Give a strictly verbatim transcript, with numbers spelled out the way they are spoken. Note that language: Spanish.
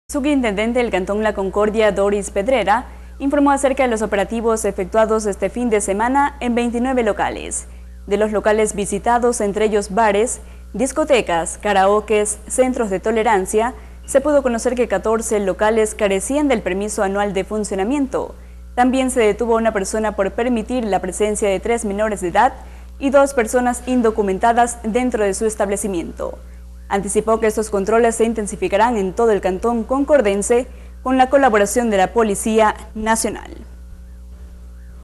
Subintendente del Cantón La Concordia, Doris Pedrera, informó acerca de los operativos efectuados este fin de semana en veintinueve locales. De los locales visitados, entre ellos bares, discotecas, karaokes, centros de tolerancia, se pudo conocer que catorce locales carecían del permiso anual de funcionamiento. También se detuvo a una persona por permitir la presencia de tres menores de edad y dos personas indocumentadas dentro de su establecimiento. Anticipó que estos controles se intensificarán en todo el cantón concordense con la colaboración de la Policía Nacional.